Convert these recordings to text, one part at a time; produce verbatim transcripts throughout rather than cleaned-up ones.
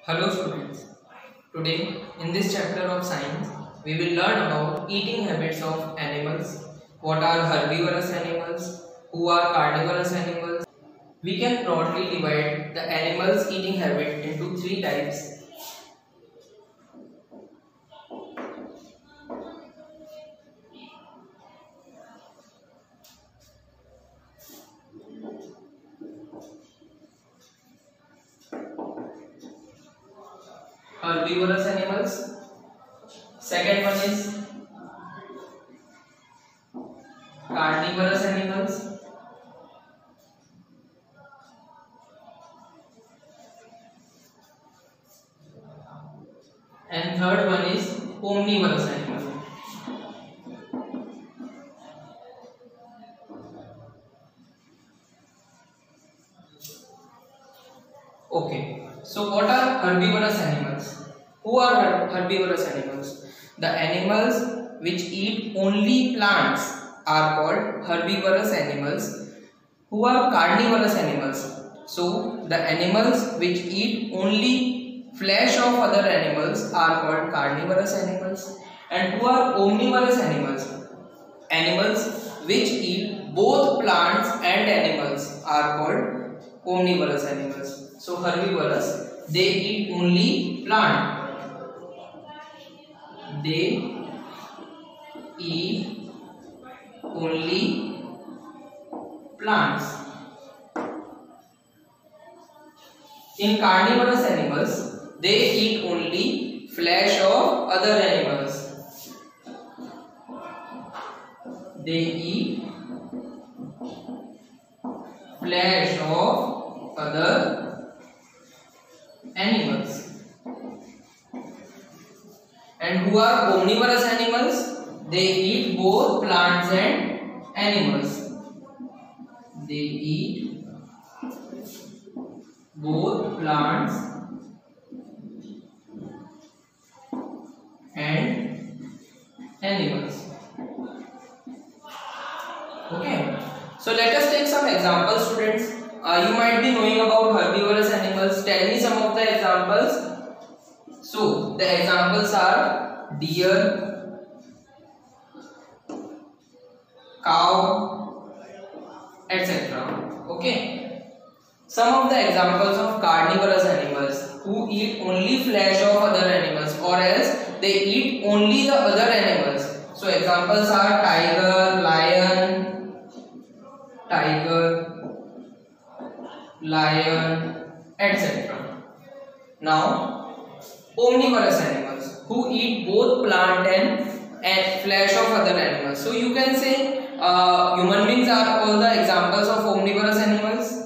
Hello students, today in this chapter of science we will learn about eating habits of animals, what are herbivorous animals, who are carnivorous animals. We can broadly divide the animals eating habit into three types. Herbivorous animals, second one is carnivorous animals, and third one is omnivorous animals. Okay, so what are herbivorous animals? Who are her herbivorous animals? The animals which eat only plants are called herbivorous animals. Who are carnivorous animals? So the animals which eat only flesh of other animals are called carnivorous animals. And who are omnivorous animals? Animals which eat both plants and animals are called omnivorous animals. So herbivorous, they eat only plant. They eat only plants. In carnivorous animals, they eat only flesh of other animals. They eat flesh of other animals. And who are omnivorous animals? They eat both plants and animals. They eat both plants and animals. Okay. So let us take some examples, students. Uh, you might be knowing about herbivorous animals. Tell me some of the examples. So the examples are deer, cow, et cetera. Okay. Some of the examples of carnivorous animals who eat only flesh of other animals, or else they eat only the other animals. So examples are tiger, lion, tiger, lion, et cetera. Now omnivorous animals who eat both plant and, and flesh of other animals. So you can say uh, human beings are all the examples of omnivorous animals.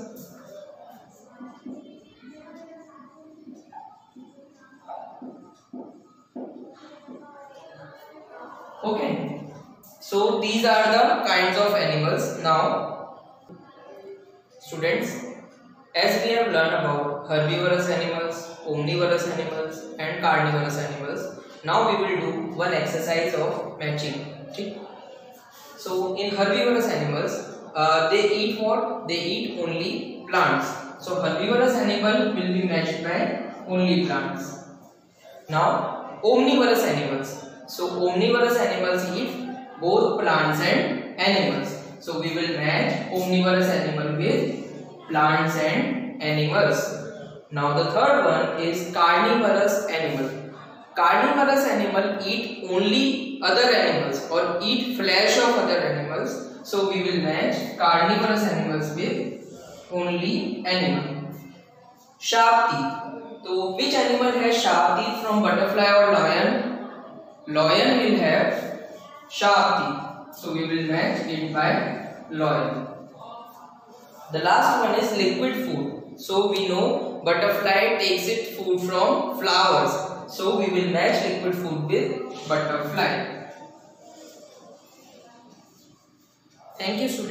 Okay, so these are the kinds of animals. Now students, as we have learned about herbivorous animals, omnivorous animals and carnivorous animals, now we will do one exercise of matching. Okay? So in herbivorous animals, uh, they eat what? They eat only plants. So herbivorous animal will be matched by only plants. Now omnivorous animals. So omnivorous animals eat both plants and animals. So we will match omnivorous animal with plants and animals. Now the third one is carnivorous animal. Carnivorous animal eat only other animals or eat flesh of other animals. So we will match carnivorous animals with only animal. Sharp teeth. So which animal has sharp teeth from butterfly or lion? Lion will have sharp teeth. So we will match it by lion. The last one is liquid food. So we know butterfly takes its food from flowers. So we will match liquid food with butterfly. Thank you, students.